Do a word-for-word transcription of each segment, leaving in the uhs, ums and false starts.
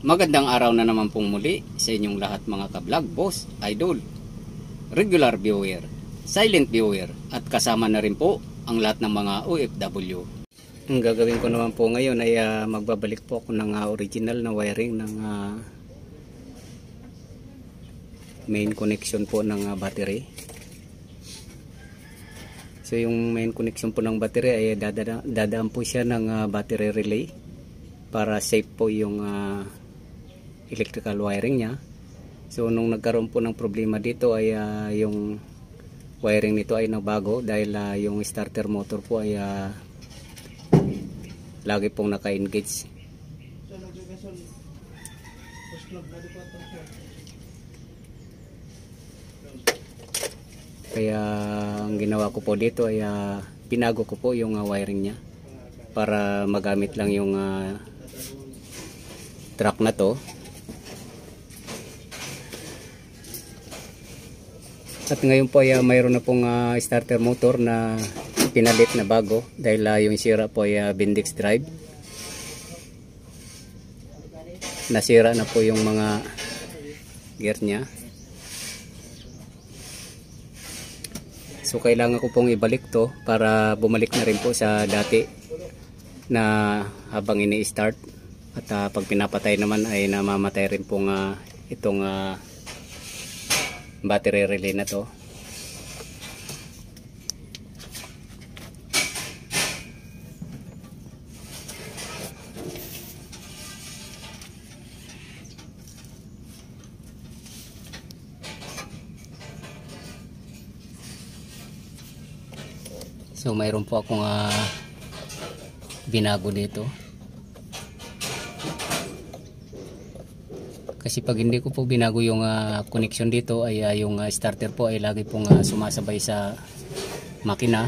Magandang araw na naman pong muli sa inyong lahat mga ka-vlog, boss, idol, regular viewer, silent viewer at kasama na rin po ang lahat ng mga O F W. Ang gagawin ko naman po ngayon ay uh, magbabalik po ako ng uh, original na wiring ng uh, main connection po ng uh, battery. So yung main connection po ng battery ay dadaan, dadaan po siya ng uh, battery relay para safe po yung uh, electrical wiring niya. So nung nagkaroon po ng problema dito ay uh, yung wiring nito ay nabago dahil uh, yung starter motor po ay uh, lagi pong naka-engage. Kaya ang ginawa ko po dito ay uh, pinago ko po yung uh, wiring niya para magamit lang yung uh, track na to. At ngayon po ay uh, mayroon na pong uh, starter motor na pinalit na bago dahil uh, yung sira po ay uh, Bendix drive. Nasira na po yung mga gear niya. So kailangan ko pong ibalik to para bumalik na rin po sa dati na habang ini-start. At uh, pag pinapatay naman ay namamatay rin pong uh, itong uh, battery relay na to. So mayroon po akong uh, binago dito. Kasi pag hindi ko po binago yung uh, connection dito ay uh, yung uh, starter po ay lagi pong uh, sumasabay sa makina.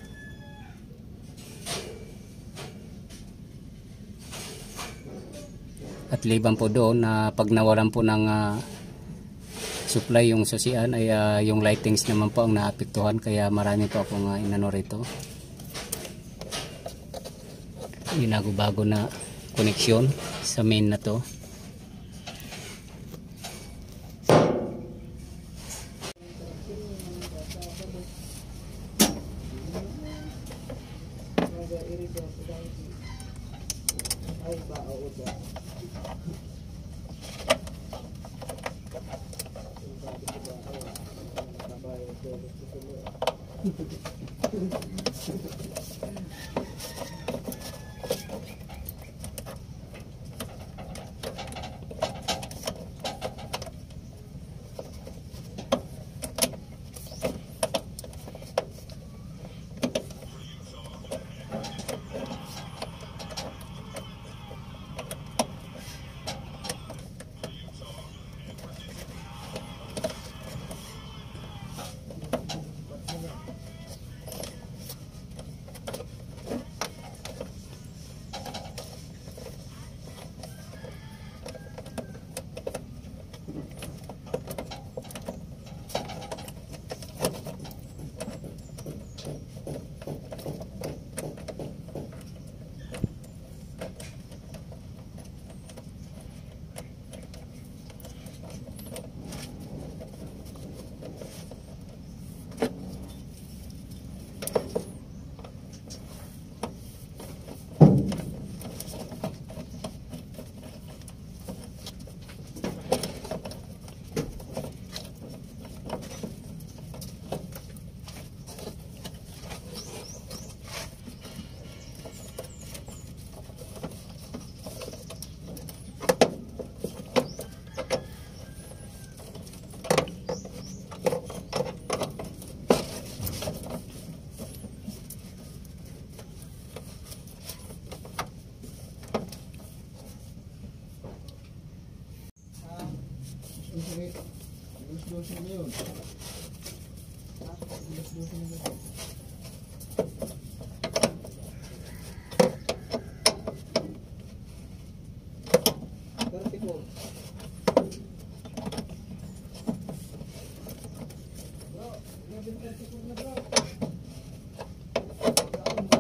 At liban po doon na uh, pag nawalan po ng uh, supply yung susian ay uh, yung lightings naman po ang naapektuhan, kaya marami po akong uh, inano rito. Binago-bago na connection sa main na to.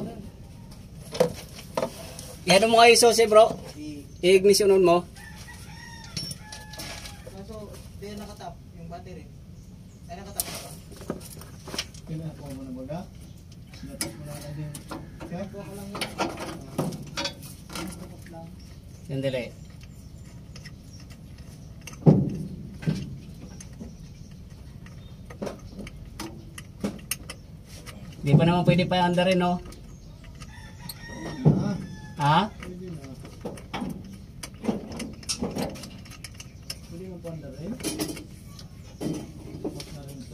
Yan mo kayo susi bro. I-ignitionon mo. Hindi yan nakatap, yung battery. Ay nakatap na ba? Kinakuha mo na baga? Natap mo na lang din. Kaya kuha ka lang yun. Sandali. Di pa naman pwede pa under rin, no? Ah, Ha? pwede na. Pwede mo panda rin? Tapos na rin ito.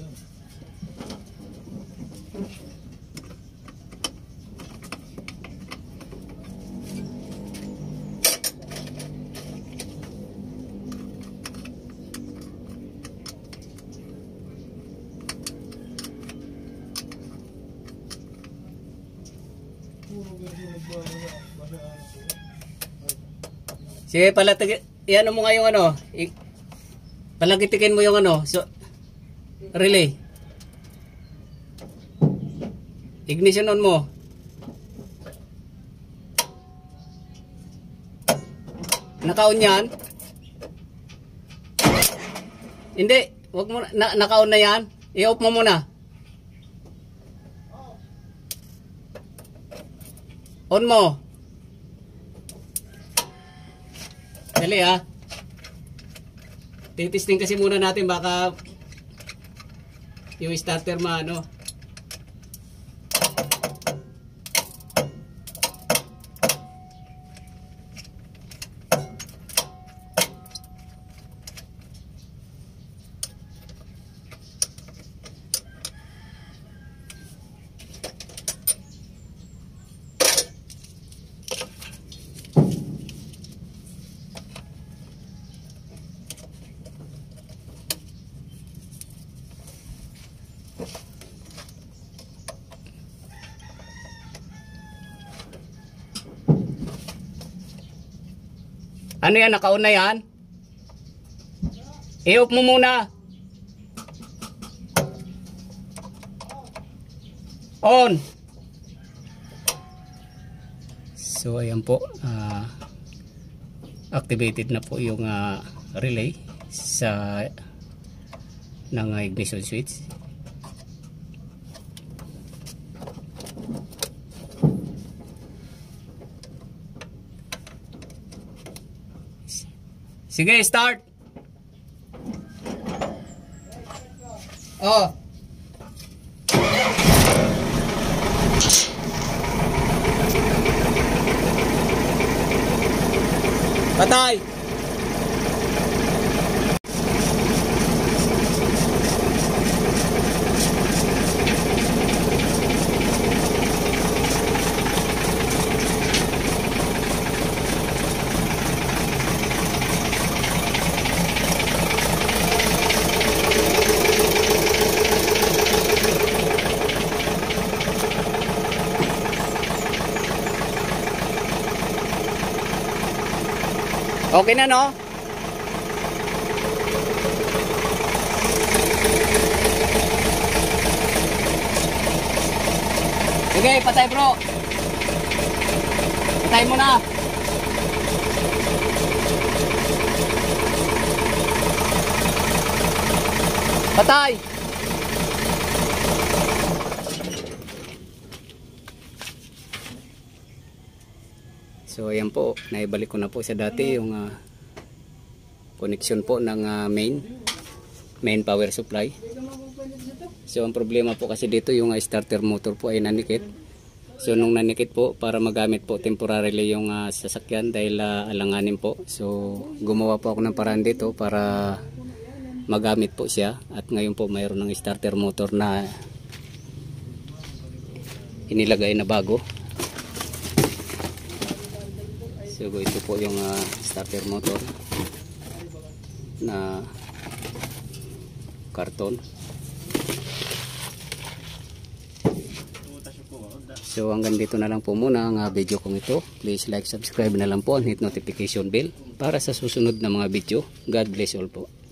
Puro ganito nagbabasa. Basa ano ko. Sige, palatag, iano mo nga yung ano, i, palagitikin mo yung ano, so, relay. Ignition on mo. Naka-on yan? Hindi, wag mo na, naka-on na yan. I-off mo muna. On mo. Dali ha. Titisting kasi muna natin baka yung starter maano. Ano yan? Naka-on na yan? I-off mo muna. On. So ayan po. Uh, activated na po yung uh, relay sa ng uh, ignition switch. Sige, start. Oh. Patay. Okay na, no? Sige, patay bro. Patay mo na. Patay. So ayan po, naibalik ko na po sa dati yung uh, connection po ng uh, main main power supply. So ang problema po kasi dito yung uh, starter motor po ay nanikit. So nung nanikit po, para magamit po temporarily yung uh, sasakyan dahil uh, alanganin po. So gumawa po ako ng paraan dito para magamit po siya. At ngayon po mayroon ng starter motor na inilagay na bago. So ito po yung uh, starter motor na karton. So hanggang dito na lang po muna ang uh, video kong ito. Please like, subscribe na lang po and hit notification bell para sa susunod na mga video. God bless all po.